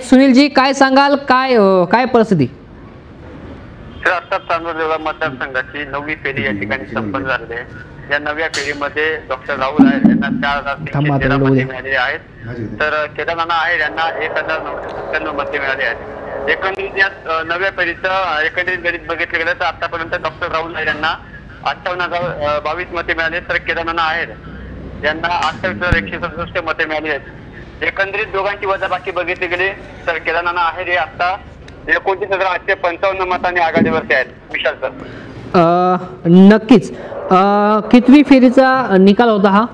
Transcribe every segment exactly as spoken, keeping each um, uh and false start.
सुनीलजी, काय सांगाल, काय काय परिस्थिती? आता चांदवड मतदारसंघाची नववी फेरी या ठिकाणी संपन्न झाली आहे। या नव्या फेरीमध्ये डॉक्टर राहुल आहेर यांना चार हजार तीनशे तेरा मते मिळालेली आहेत, तर केदारनाथ आहेर यांना एक हजार नऊशे सत्त्याण्णव मते मिळाली आहेत। एकंदरीत या नव्या फेरीचं एकंदरीत गणित बघितलं गेलं तर आतापर्यंत डॉक्टर राहुल आहेर यांना अठ्ठावन्न हजार बावीस मते मिळाले, तर केदारनाथ आहेर यांना अठ्ठावीस हजार एकशे सदुसष्ट मते मिळाली आहेत। एकंदरीत दोघांची वजाबाकी बघितली गेली तर केदारनाथ आहेर हे आता एकोणतीस हजार आठशे पंचावन्न मतांनी आघाडीवरती आहेत। विशाल सर, नक्कीच कितवी फेरीचा निकाल होता हा?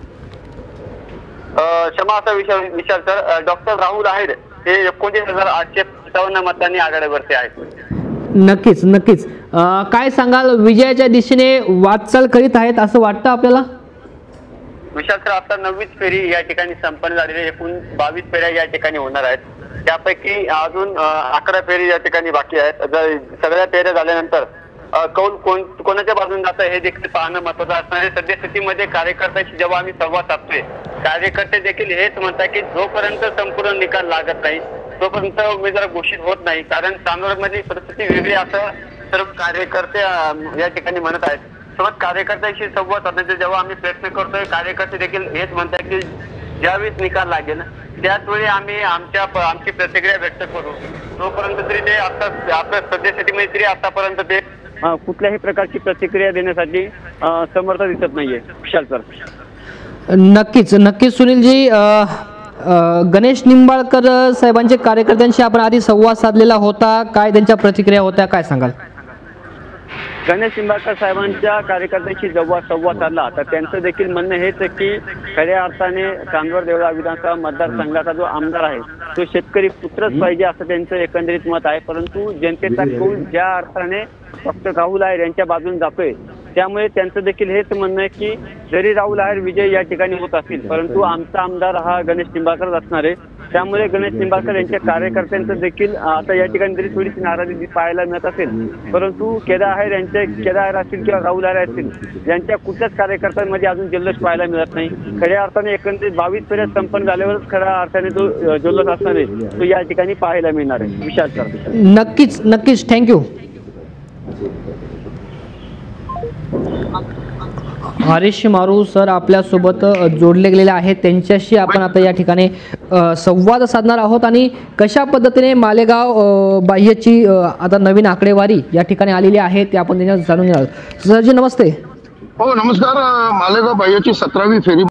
क्षमा असा विशाल विशाल सर, डॉक्टर राहुल आहेर हे एकोणतीस हजार आठशे पंचावन्न मतांनी आघाडीवरती आहेत। नक्कीच नक्कीच काय सांगाल, विजयाच्या दिशेने वाटचाल करीत आहेत असं वाटतं आपल्याला? विशाल सर, आता नववीच फेरी या ठिकाणी संपन्न झालेली, एकूण बावीस फेऱ्या या ठिकाणी होणार आहेत। त्यापैकी अजून अकरा फेरी या ठिकाणी बाकी आहेत। जर सगळ्या फेऱ्या झाल्यानंतर कौल कोण कोणाच्या बाजूने जातं हे देखील पाहणं महत्वाचं असणार आहे। सद्यस्थितीमध्ये कार्यकर्त्यांशी जेव्हा आम्ही संवाद साधतोय, कार्यकर्ते देखील हेच म्हणतात की जोपर्यंत संपूर्ण निकाल लागत नाही तोपर्यंत उमेदवार घोषित होत नाही, कारण चांदवडमधली परिस्थिती वेगळी असं सर्व कार्यकर्ते या ठिकाणी म्हणत आहेत। सोबत कार्यकर्त्यांशी संवाद साधण्याचा जेव्हा आम्ही प्रयत्न करतोय, कार्यकर्ते देखील हेच म्हणतात की ज्यावेळेस निकाल लागेल त्याचवेळी आम्ही आमच्या आमची प्रतिक्रिया व्यक्त करू। तोपर्यंत तरी ते आता आपल्या सद्यस्थितीमध्ये तरी आतापर्यंत ते कुठल्याही प्रकारची प्रतिक्रिया देण्यासाठी समर्थ दिसत नाहीये। विशाल सर, नक्कीच नक्कीच सुनीलजी, गणेश निंबाळकर साहेबांच्या कार्यकर्त्यांशी आपण आधी संवाद साधलेला होता, काय त्यांच्या प्रतिक्रिया होत्या, काय सांगाल? गणेश निंबाळकर साहेबांच्या कार्यकर्त्यांशी जेव्हा संवाद साधला तर त्यांचं देखील म्हणणं हेच की खऱ्या अर्थाने चांदवड देवळा विधानसभा मतदारसंघाचा जो आमदार आहे तो शेतकरी पुत्रच पाहिजे असं त्यांचं एकंदरीत मत आहे। परंतु जनतेचा कौल ज्या अर्थाने डॉक्टर राहुल आहेर यांच्या बाजूने जातोय त्यामुळे त्यांचं देखील हेच म्हणणं आहे की जरी राहुल आहेर विजय या ठिकाणी होत असतील परंतु आमचा आमदार हा गणेश निंबाळकरच असणार आहे। त्यामुळे गणेश निंबाळकर यांच्या कार्यकर्त्यांचं देखील आता या ठिकाणी जरी थोडीशी नाराजी पाहायला मिळत असेल, परंतु केदार आहेर यांचे केदार आहेर असतील किंवा राहुल आहेर असतील यांच्या कुठल्याच कार्यकर्त्यांमध्ये अजून जल्लोष पाहायला मिळत नाही। खऱ्या अर्थाने एकंदरीत बावीस फेऱ्या संपन्न झाल्यावरच खऱ्या अर्थाने जो जल्लोष असणार आहे तो या ठिकाणी पाहायला मिळणार आहे। विशाल सर, नक्कीच नक्कीच, थँक्यू। हरीश मारू सर आपल्यासोबत जोडले गेलेले आहेत, त्यांच्याशी आपण आता या ठिकाणी संवाद साधणार आहोत आणि कशा पद्धतीने मालेगाव बाह्यची आता नवीन आकडेवारी या ठिकाणी आलेली आहे ते आपण त्यांच्या जाणून घेणार आहोत। सरजी नमस्ते। हो नमस्कार। मालेगाव बाह्यची सतरावी फेरी